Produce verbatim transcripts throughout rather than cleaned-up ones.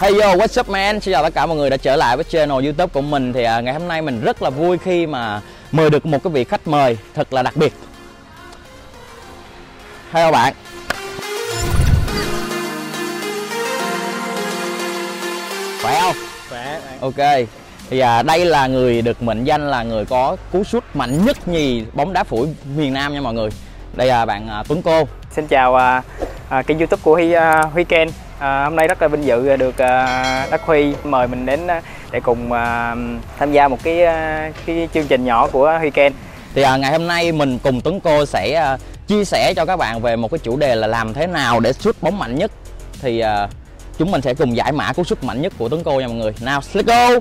Hey yo, what's up man? Xin chào tất cả mọi người đã trở lại với channel YouTube của mình. Thì uh, ngày hôm nay mình rất là vui khi mà mời được một cái vị khách mời thật là đặc biệt. Hello bạn. Khỏe không? Khỏe. Ok. Thì uh, đây là người được mệnh danh là người có cú sút mạnh nhất nhì bóng đá phủi miền Nam nha mọi người. Đây là bạn uh, Tuấn Cô. Xin chào uh, uh, kênh YouTube của Huy, uh, Huy Ken. À, hôm nay rất là vinh dự được uh, Đắc Huy mời mình đến uh, để cùng uh, tham gia một cái uh, cái chương trình nhỏ của Huy Ken. Thì uh, ngày hôm nay mình cùng Tuấn Cô sẽ uh, chia sẻ cho các bạn về một cái chủ đề là làm thế nào để sút bóng mạnh nhất. Thì uh, chúng mình sẽ cùng giải mã cú sút mạnh nhất của Tuấn Cô nha mọi người. Nào, let's go!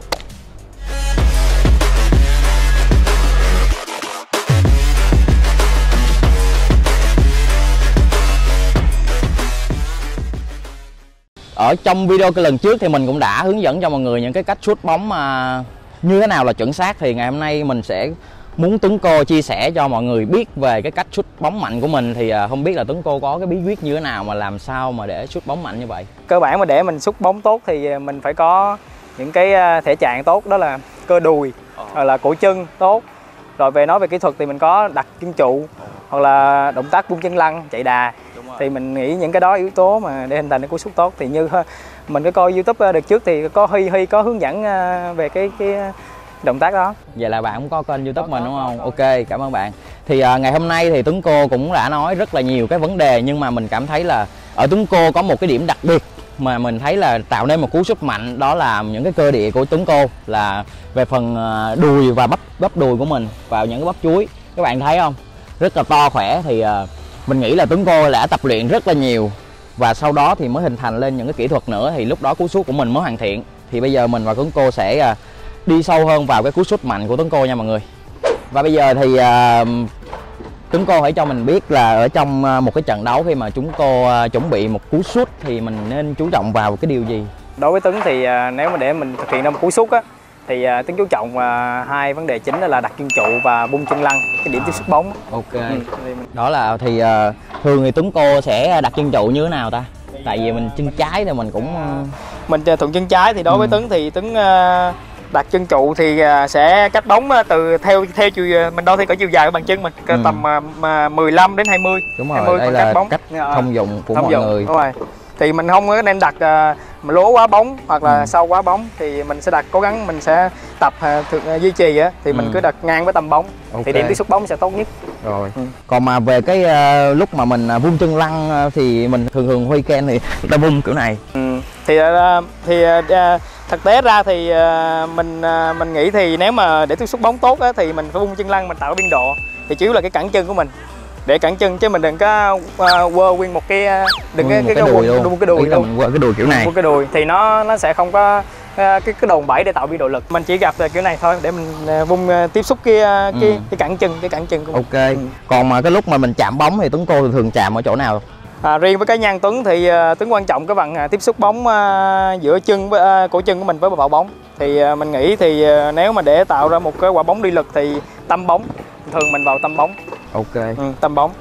Ở trong video cái lần trước thì mình cũng đã hướng dẫn cho mọi người những cái cách sút bóng mà như thế nào là chuẩn xác. Thì ngày hôm nay mình sẽ muốn Tuấn Cô chia sẻ cho mọi người biết về cái cách sút bóng mạnh của mình. Thì không biết là Tuấn Cô có cái bí quyết như thế nào mà làm sao mà để sút bóng mạnh như vậy? Cơ bản mà để mình sút bóng tốt thì mình phải có những cái thể trạng tốt, đó là cơ đùi, hoặc là cổ chân tốt. Rồi về nói về kỹ thuật thì mình có đặt chân trụ, hoặc là động tác bung chân lăn, chạy đà. Thì mình nghĩ những cái đó yếu tố mà để hình thành cái cú sút tốt. Thì như mình có coi YouTube được trước thì có Huy Huy có hướng dẫn về cái cái động tác đó. Vậy là bạn cũng có kênh YouTube có, mình đúng không? Có, có. Ok, cảm ơn bạn. Thì uh, ngày hôm nay thì Tuấn Cô cũng đã nói rất là nhiều cái vấn đề, nhưng mà mình cảm thấy là ở Tuấn Cô có một cái điểm đặc biệt mà mình thấy là tạo nên một cú sút mạnh, đó là những cái cơ địa của Tuấn Cô là về phần uh, đùi và bắp bắp đùi của mình vào những cái bắp chuối. Các bạn thấy không? Rất là to khỏe. Thì uh, mình nghĩ là Tuấn Cô đã tập luyện rất là nhiều và sau đó thì mới hình thành lên những cái kỹ thuật nữa, thì lúc đó cú sút của mình mới hoàn thiện. Thì bây giờ mình và Tuấn Cô sẽ đi sâu hơn vào cái cú sút mạnh của Tuấn Cô nha mọi người. Và bây giờ thì uh, Tuấn Cô hãy cho mình biết là ở trong một cái trận đấu khi mà chúng cô uh, chuẩn bị một cú sút thì mình nên chú trọng vào cái điều gì? Đối với Tuấn thì uh, nếu mà để mình thực hiện ra một cú sút á, thì uh, Tuấn chú trọng uh, hai vấn đề chính, đó là đặt chân trụ và bung chân lăn, cái điểm tiếp xúc bóng. Ok. Ừ. Đó là thì uh, thường thì Tuấn Cô sẽ đặt chân trụ như thế nào ta? Tại vì mình chân trái thì mình cũng uh... mình thuận chân trái thì đối với ừ. Tuấn thì Tuấn uh, đặt chân trụ thì uh, sẽ cách bóng uh, từ theo theo chiều mình đo theo cả chiều dài của bàn chân mình ừ. tầm uh, mười lăm đến hai mươi. Đúng rồi, hai mươi đây là cách, bóng. cách thông dụng của thông mọi dụng. người. Đúng rồi. Thì mình không có nên đặt uh, mà lố quá bóng hoặc là ừ. sâu quá bóng, thì mình sẽ đặt cố gắng mình sẽ tập uh, thực, uh, duy trì á, thì ừ. mình cứ đặt ngang với tầm bóng. Okay. Thì điểm tiếp xúc bóng sẽ tốt nhất. Rồi. Ừ. Còn mà về cái uh, lúc mà mình uh, vung chân lăn uh, thì mình thường thường Huy Ken thì ta vung kiểu này. Ừ. Thì uh, thì uh, thực tế ra thì uh, mình uh, mình nghĩ thì nếu mà để tiếp xúc bóng tốt á, thì mình phải vung chân lăn, mình tạo biên độ. Thì chủ yếu là cái cẳng chân của mình, để cẳng chân chứ mình đừng có uh, quơ nguyên một cái đừng nguyên cái, cái, cái đùi luôn, đùi, cái đùi luôn. Mình quơ cái đùi kiểu này, cái đùi thì nó nó sẽ không có uh, cái cái đòn bẩy để tạo biên độ lực. Mình chỉ gặp kiểu này thôi để mình uh, vung uh, tiếp xúc cái uh, cái, ừ. cái cẳng chân cái cẳng chân của mình. Ok. Ừ. Còn mà cái lúc mà mình chạm bóng thì Tuấn Cô thường chạm ở chỗ nào? À, riêng với cá nhân Tuấn thì uh, Tuấn quan trọng cái bằng uh, tiếp xúc bóng uh, giữa chân với uh, cổ chân của mình với vào bóng. Thì uh, mình nghĩ thì uh, nếu mà để tạo ra một cái quả bóng đi lực thì tâm bóng, thường mình vào tâm bóng. Ok. Ừ, tâm bóng.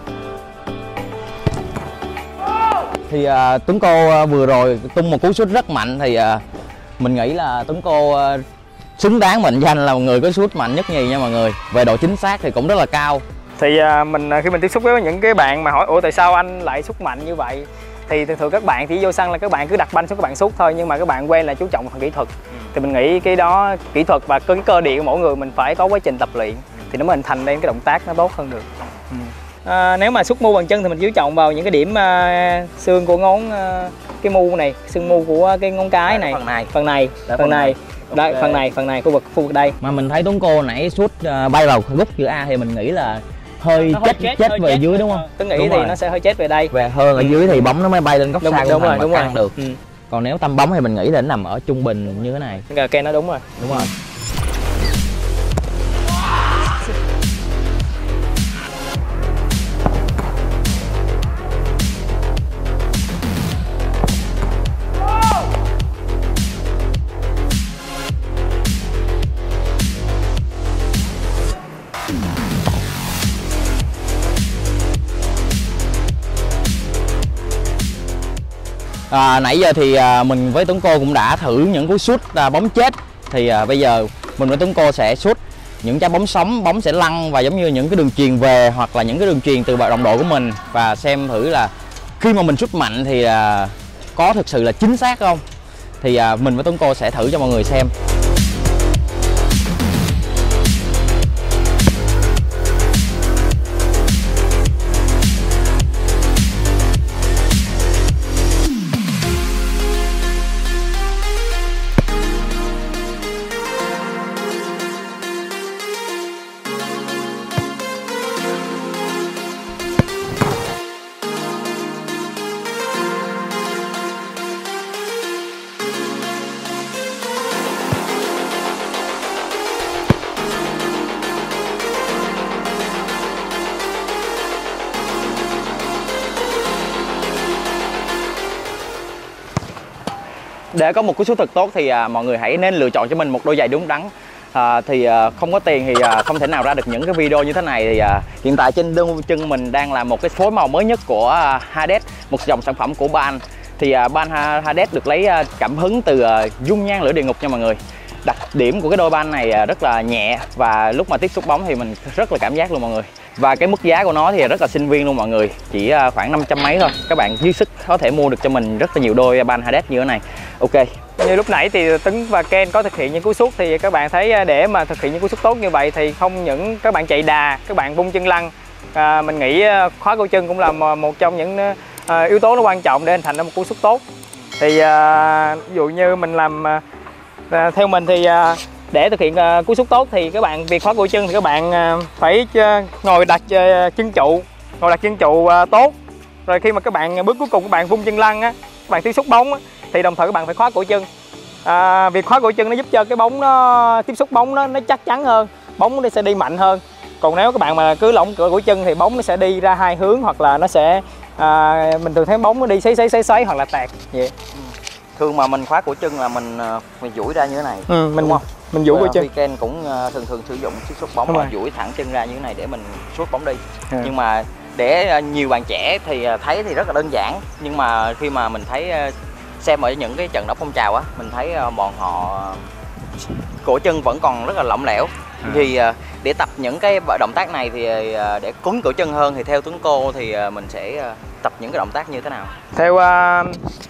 Thì uh, Tuấn Cô uh, vừa rồi tung một cú sút rất mạnh, thì uh, mình nghĩ là Tuấn Cô uh, xứng đáng mệnh danh là một người có sút mạnh nhất nhì nha mọi người. Về độ chính xác thì cũng rất là cao. Thì uh, mình khi mình tiếp xúc với những cái bạn mà hỏi ủa tại sao anh lại sút mạnh như vậy, thì thường thường các bạn chỉ vô sân là các bạn cứ đặt banh xuống các bạn sút thôi, nhưng mà các bạn quen là chú trọng phần kỹ thuật. Ừ. Thì mình nghĩ cái đó kỹ thuật và cái cơ địa của mỗi người mình phải có quá trình tập luyện thì nó mới hình thành lên cái động tác nó tốt hơn được. Ừ. À, nếu mà sút mu bằng chân thì mình chú trọng vào những cái điểm uh, xương của ngón uh, cái mu này, xương mu của cái ngón cái này, phần này, phần này, phần, phần này, đây, okay. phần này, phần này, khu vực khu vực đây. Mà mình thấy Tuấn Cô nãy sút uh, bay vào góc chữ A thì mình nghĩ là hơi chết chết, chết về chết. dưới đúng không? Tôi nghĩ đúng thì rồi. nó sẽ hơi chết về đây. Về hơn ở dưới thì bóng nó mới bay lên góc đúng, xa đúng rồi, đúng rồi. được. Ừ. Còn nếu tâm bóng thì mình nghĩ là nó nằm ở trung bình như thế này. Ken nó đúng rồi. Đúng rồi. À, nãy giờ thì à, mình với Tuấn Cô cũng đã thử những cú sút à, bóng chết. Thì à, bây giờ mình với Tuấn Cô sẽ sút những trái bóng sống, bóng sẽ lăn và giống như những cái đường truyền về hoặc là những cái đường truyền từ đồng đội của mình, và xem thử là khi mà mình sút mạnh thì à, có thực sự là chính xác không. Thì à, mình với Tuấn Cô sẽ thử cho mọi người xem. Để có một cú sút thật tốt thì à, mọi người hãy nên lựa chọn cho mình một đôi giày đúng đắn. À, thì à, không có tiền thì à, không thể nào ra được những cái video như thế này. Thì à, hiện tại trên đôi chân mình đang là một cái phối màu mới nhất của à, Hades, một dòng sản phẩm của Ban. Thì à, Ban Hades được lấy à, cảm hứng từ à, dung nham lửa địa ngục nha mọi người. Đặc điểm của cái đôi ban này à, rất là nhẹ, và lúc mà tiếp xúc bóng thì mình rất là cảm giác luôn mọi người. Và cái mức giá của nó thì rất là sinh viên luôn mọi người, chỉ à, khoảng năm trăm mấy thôi. Các bạn dư sức có thể mua được cho mình rất là nhiều đôi Ban Hades như thế này. Ok. Như lúc nãy thì Tuấn và Ken có thực hiện những cú sút, thì các bạn thấy để mà thực hiện những cú sút tốt như vậy thì không những các bạn chạy đà, các bạn vung chân lăn, à, mình nghĩ khóa cổ chân cũng là một trong những à, yếu tố nó quan trọng để hình thành ra một cú sút tốt. Thì à, ví dụ như mình làm à, theo mình thì à, để thực hiện à, cú sút tốt thì các bạn việc khóa cổ chân thì các bạn à, phải ngồi đặt à, chân trụ, ngồi đặt chân trụ à, tốt. Rồi khi mà các bạn bước cuối cùng các bạn vung chân lăn á, các bạn tiếp xúc bóng á, thì đồng thời các bạn phải khóa cổ chân. À, việc khóa cổ chân nó giúp cho cái bóng nó tiếp xúc bóng nó nó chắc chắn hơn, bóng nó sẽ đi mạnh hơn. Còn nếu các bạn mà cứ lỏng cửa cổ chân thì bóng nó sẽ đi ra hai hướng, hoặc là nó sẽ à, mình thường thấy bóng nó đi xoáy xoáy xoáy xoáy hoặc là tạt vậy. Thường mà mình khóa cổ chân là mình mình duỗi ra như thế này. Ừ, mình đúng không? Mình duỗi cổ chân. Ken cũng thường thường sử dụng chiếc sút bóng mà duỗi thẳng chân ra như thế này để mình sút bóng đi. Ừ. Nhưng mà để nhiều bạn trẻ thì thấy thì rất là đơn giản, nhưng mà khi mà mình thấy xem ở những cái trận đấu phong trào á, mình thấy bọn họ cổ chân vẫn còn rất là lỏng lẻo. À. Thì để tập những cái động tác này thì để cứng cổ chân hơn thì theo Tuấn Cô thì mình sẽ tập những cái động tác như thế nào? Theo uh,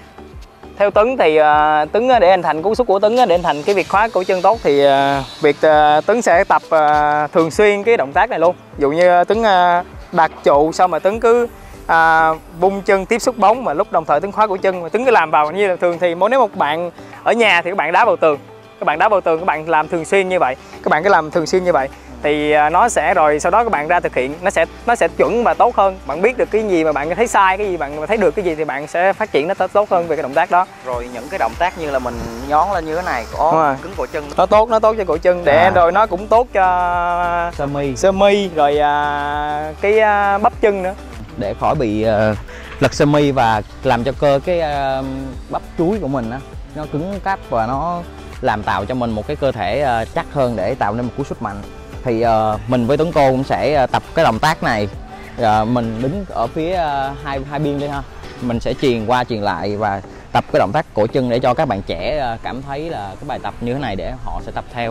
theo Tuấn thì uh, Tuấn để hình thành cú sút của Tuấn để hình thành cái việc khóa cổ chân tốt thì uh, việc uh, Tuấn sẽ tập uh, thường xuyên cái động tác này luôn. Ví dụ như Tuấn uh, đặt trụ xong mà Tuấn cứ à, vung chân tiếp xúc bóng, mà lúc đồng thời Tuấn khóa cổ chân mà Tuấn cứ làm vào như là thường. Thì nếu một bạn ở nhà thì các bạn đá vào tường, các bạn đá vào tường, các bạn làm thường xuyên như vậy, các bạn cứ làm thường xuyên như vậy thì nó sẽ rồi sau đó các bạn ra thực hiện nó sẽ nó sẽ chuẩn và tốt hơn. Bạn biết được cái gì mà bạn thấy sai, cái gì bạn thấy được cái gì thì bạn sẽ phát triển nó tốt hơn về cái động tác đó. Rồi những cái động tác như là mình nhón lên như thế này có cứng cổ chân, nó tốt nó tốt cho cổ chân để à. Rồi nó cũng tốt cho sơ mi sơ mi rồi à, cái à, bắp chân nữa, để khỏi bị uh, lật sơ mi và làm cho cơ cái uh, bắp chuối của mình á nó cứng cáp và nó làm tạo cho mình một cái cơ thể uh, chắc hơn để tạo nên một cú sút mạnh. Thì uh, mình với Tuấn Cô cũng sẽ uh, tập cái động tác này. Uh, mình đứng ở phía uh, hai hai biên đi ha, mình sẽ truyền qua truyền lại và tập cái động tác cổ chân để cho các bạn trẻ uh, cảm thấy là cái bài tập như thế này để họ sẽ tập theo.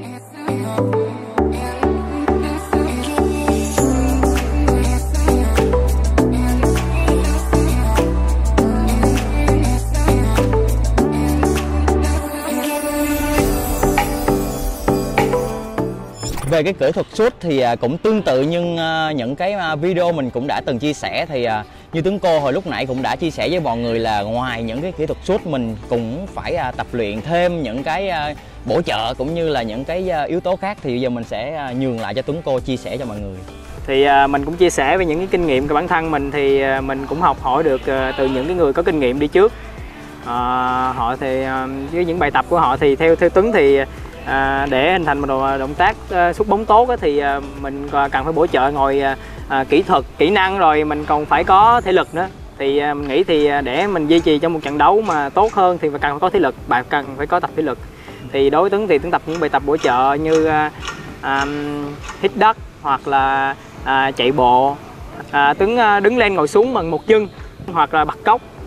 Về cái kỹ thuật sút thì cũng tương tự nhưng những cái video mình cũng đã từng chia sẻ. Thì như Tuấn Cô hồi lúc nãy cũng đã chia sẻ với mọi người là ngoài những cái kỹ thuật sút mình cũng phải tập luyện thêm những cái bổ trợ cũng như là những cái yếu tố khác. Thì bây giờ mình sẽ nhường lại cho Tuấn Cô chia sẻ cho mọi người. Thì mình cũng chia sẻ về những cái kinh nghiệm của bản thân mình, thì mình cũng học hỏi được từ những cái người có kinh nghiệm đi trước. À, họ thì với những bài tập của họ thì theo theo Tuấn thì À, để hình thành một động tác uh, sút bóng tốt á, thì uh, mình cần phải bổ trợ ngồi uh, kỹ thuật, kỹ năng, rồi mình còn phải có thể lực nữa. Thì uh, mình nghĩ thì uh, để mình duy trì trong một trận đấu mà tốt hơn thì cần phải có thể lực, bạn cần phải có tập thể lực. Thì đối với Tuấn thì Tuấn tập những bài tập bổ trợ như uh, um, hít đất hoặc là uh, chạy bộ. Uh, Tuấn uh, đứng lên ngồi xuống bằng một chân hoặc là bật cốc.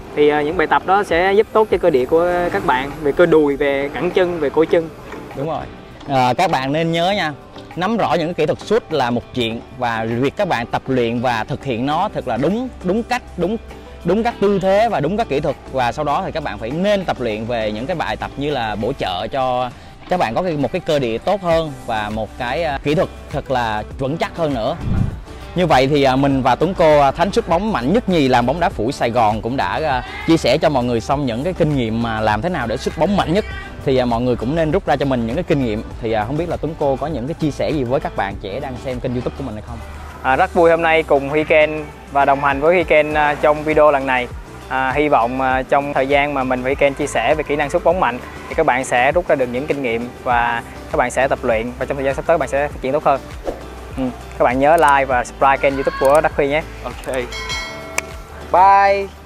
Thì uh, những bài tập đó sẽ giúp tốt cho cơ địa của các bạn, về cơ đùi, về cẳng chân, về cổ chân. Đúng rồi. À, các bạn nên nhớ nha, nắm rõ những cái kỹ thuật sút là một chuyện, và việc các bạn tập luyện và thực hiện nó thật là đúng đúng cách, đúng đúng các tư thế và đúng các kỹ thuật, và sau đó thì các bạn phải nên tập luyện về những cái bài tập như là bổ trợ cho các bạn có một cái cơ địa tốt hơn và một cái kỹ thuật thật là vững chắc hơn nữa. Như vậy thì mình và Tuấn Cô, thánh sút bóng mạnh nhất nhì làm bóng đá phủi Sài Gòn, cũng đã chia sẻ cho mọi người xong những cái kinh nghiệm mà làm thế nào để sút bóng mạnh nhất. Thì mọi người cũng nên rút ra cho mình những cái kinh nghiệm. Thì không biết là Tuấn Cô có những cái chia sẻ gì với các bạn trẻ đang xem kênh YouTube của mình hay không? À, rất vui hôm nay cùng Huy Ken và đồng hành với Huy Ken trong video lần này. À, hy vọng à, trong thời gian mà mình và Huy Ken chia sẻ về kỹ năng sút bóng mạnh thì các bạn sẽ rút ra được những kinh nghiệm và các bạn sẽ tập luyện, và trong thời gian sắp tới các bạn sẽ phát triển tốt hơn. Ừ. Các bạn nhớ like và subscribe kênh YouTube của Đắc Huy nhé. Ok. Bye.